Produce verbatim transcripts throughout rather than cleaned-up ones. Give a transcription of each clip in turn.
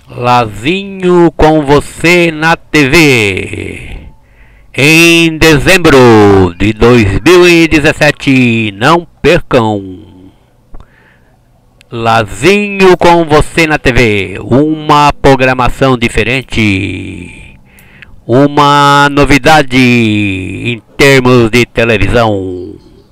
Lazinho com você na T V. Em dezembro de dois mil e dezessete, não percam. Lazinho com você na T V, uma programação diferente, uma novidade em termos de televisão.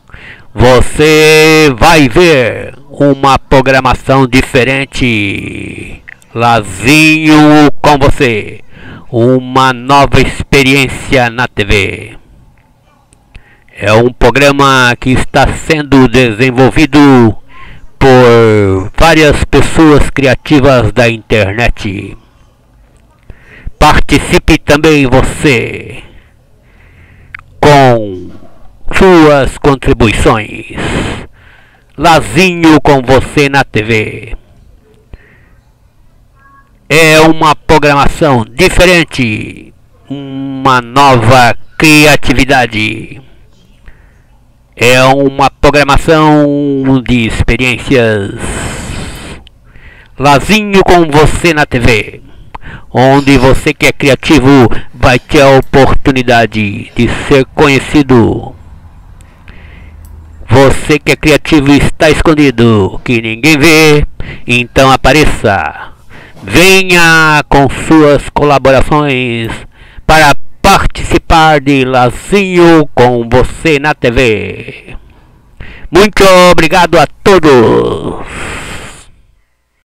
Você vai ver uma programação diferente. Lazinho com você, uma nova experiência na T V. É um programa que está sendo desenvolvido por várias pessoas criativas da internet. Participe também você com suas contribuições. Lazinho com você na T V. É uma programação diferente, uma nova criatividade. É uma programação de experiências. Lazinho com você na T V, onde você que é criativo vai ter a oportunidade de ser conhecido. Você que é criativo e está escondido, que ninguém vê, então apareça. Venha com suas colaborações para participar de Lazinho com você na T V. Muito obrigado a todos.